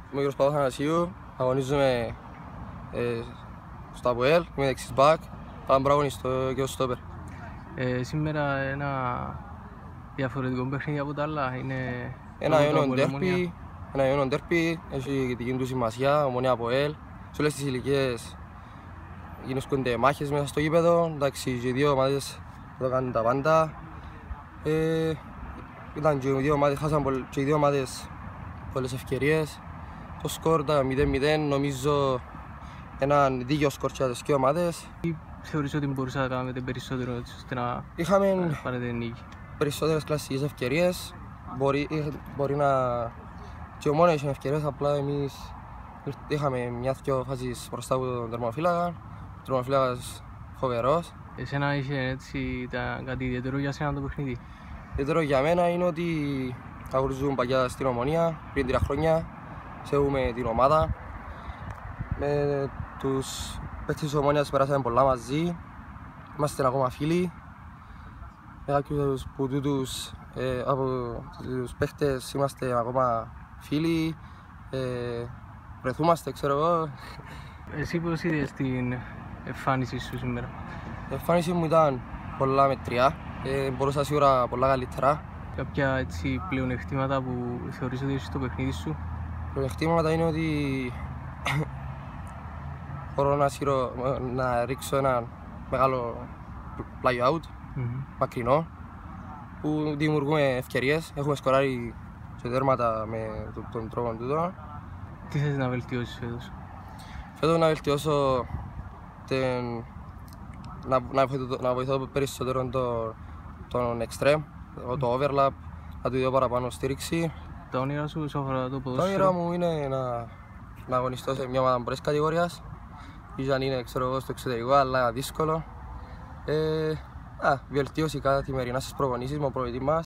Είμαι ο Γιώργος Παπαθανασίου, αγωνίζομαι στο ΑΠΟΕΛ, είμαι δεξής μπακ, αλλά μπορώ να αγωνιστώ και ως στόπερ. Σήμερα ένα διαφορετικό παιχνίδι από τα άλλα είναι Ένα ιόνιο ντέρπι, έχει δική του σημασία, Ομονία ΑΠΟΕΛ. Σε όλες τις ηλικίες γίνονται μάχες μέσα στο γήπεδο, εντάξει, και οι δύο ομάδες εδώ κάνουν τα πάντα. Ήταν και οι δύο ομάδες, χάσαν και οι δύο ομάδες πολλές ευκαιρίες. Το σκορ ήταν 0-0, νομίζω έναν δίκαιο σκορ για τις δύο ομάδες. Τι θεωρείς ότι μπορούσατε να κάνετε περισσότερο έτσι ώστε να πάρετε νίκη? Περισσότερες κλασικές ευκαιρίες, μπορεί να και ο μόνος είχε ευκαιρίες, απλά εμείς είχαμε μια-δυο φάσεις μπροστά από τον τερματοφύλακα, ο τερματοφύλακας φοβερός. Εσένα είχε έτσι κάτι ιδιαίτερο για σένα το παιχνίδι? Ιδιαίτερο για μένα είναι ότι αγωνίζουμε παγιά στην Ομονία πριν 3 χρόνια, σέβουμε την ομάδα. Με τους παίκτες της Ομόνιας περάσαμε πολλά μαζί, είμαστε ακόμα φίλοι. Με κάποιους από τους παίκτες είμαστε ακόμα φίλοι, βρεθούμαστε, ξέρω εγώ. Εσύ πώς είδες την εμφάνιση σου σήμερα? Η εμφάνιση μου ήταν πολλά μετριά, μπορούσα σίγουρα πολλά καλύτερα. Κάποια έτσι πλεονεκτήματα που θεωρείς ότι έχεις στο παιχνίδι σου? Πλεονεκτήματα είναι ότι μπορώ να ρίξω ένα μεγάλο play out, μακρινό, που δημιουργούμε ευκαιρίες. Έχουμε σκοράρει σε τέρματα με τον τρόπο τούτο. Τι θες να βελτιώσεις φέτος? Φέτος να βελτιώσω να βοηθώ περισσότερο τον extreme, το overlap, να του δω παραπάνω στήριξη. Τα όνειρα σου όσον αφορά το ποδόσφαιρο? Τα όνειρα μου είναι να αγωνιστώ σε μια ομάδα πρώτης κατηγορίας, ίσως αν είναι στο εξωτερικό, αλλά δύσκολο. Βελτίωση καθημερινά στις προπονήσεις με ο προπονητής μας.